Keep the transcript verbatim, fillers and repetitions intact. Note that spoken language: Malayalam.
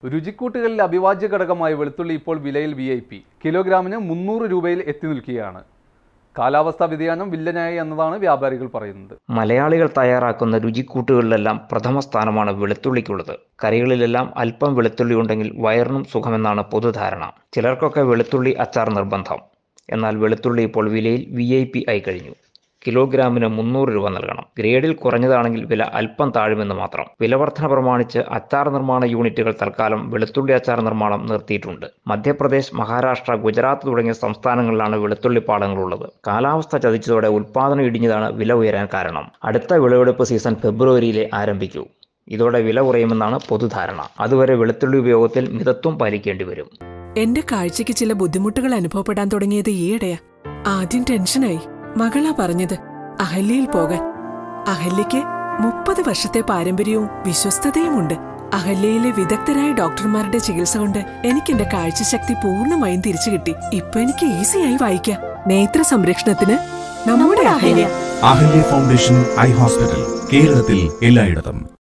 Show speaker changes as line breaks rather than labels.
രുചിക്കൂട്ടുകളിൽ അവിഭാജ്യ ഘടകമായ വെളുത്തുള്ളി ഇപ്പോൾ വിലയിൽ വി ഐ പി കിലോഗ്രാമിന് മുന്നൂറ് രൂപയിൽ എത്തി നിൽക്കുകയാണ്. കാലാവസ്ഥാ വ്യതിയാനം വില്ലനായി എന്നതാണ് വ്യാപാരികൾ പറയുന്നത്.
മലയാളികൾ തയ്യാറാക്കുന്ന രുചിക്കൂട്ടുകളിലെല്ലാം പ്രഥമ സ്ഥാനമാണ് വെളുത്തുള്ളിക്കുള്ളത്. കറികളിലെല്ലാം അല്പം വെളുത്തുള്ളി ഉണ്ടെങ്കിൽ വയറിനും സുഖമെന്നാണ് പൊതുധാരണ. ചിലർക്കൊക്കെ വെളുത്തുള്ളി അച്ചാർ നിർബന്ധം. എന്നാൽ വെളുത്തുള്ളി ഇപ്പോൾ വിലയിൽ വി ഐ പി ആയി കഴിഞ്ഞു. കിലോഗ്രാമിന് മുന്നൂറ് രൂപ നൽകണം. ഗ്രേഡിൽ കുറഞ്ഞതാണെങ്കിൽ വില അല്പം താഴുമെന്ന് മാത്രം. വിലവർധന പ്രമാണിച്ച് അച്ചാർ നിർമ്മാണ യൂണിറ്റുകൾ തൽക്കാലം വെളുത്തുള്ളി അച്ചാർ നിർമ്മാണം നിർത്തിയിട്ടുണ്ട്. മധ്യപ്രദേശ്, മഹാരാഷ്ട്ര, ഗുജറാത്ത് തുടങ്ങിയ സംസ്ഥാനങ്ങളിലാണ് വെളുത്തുള്ളി പാടങ്ങളുള്ളത്. കാലാവസ്ഥ ചതിച്ചതോടെ ഉൽപ്പാദനം ഇടിഞ്ഞതാണ് വില ഉയരാൻ കാരണം. അടുത്ത വിളവെടുപ്പ് സീസൺ ഫെബ്രുവരിയിലെ ആരംഭിക്കൂ. ഇതോടെ വില കുറയുമെന്നാണ് പൊതുധാരണ. അതുവരെ വെളുത്തുള്ളി ഉപയോഗത്തിൽ മിതത്വം പാലിക്കേണ്ടി വരും.
എന്റെ കാഴ്ചയ്ക്ക് ചില ബുദ്ധിമുട്ടുകൾ അനുഭവപ്പെടാൻ തുടങ്ങിയത് ഈയിടെയാ. ആദ്യം ടെൻഷനായി. മകളാ പറഞ്ഞത് അഹല്യയിൽ പോകാൻ. അഹല്യയ്ക്ക് മുപ്പത് വർഷത്തെ പാരമ്പര്യവും വിശ്വസ്തതയുമുണ്ട്. അഹല്യയിലെ വിദഗ്ധരായ ഡോക്ടർമാരുടെ ചികിത്സ കൊണ്ട് എനിക്ക് എന്റെ കാഴ്ചശക്തി പൂർണ്ണമായും തിരിച്ചു കിട്ടി. ഇപ്പൊ എനിക്ക് ഈസിയായി വായിക്കാം. നേത്ര സംരക്ഷണത്തിന് നമ്മുടെ Ahalya.
Ahalya foundation eye hospital, കേരളത്തിൽ എല്ലായിടത്തും.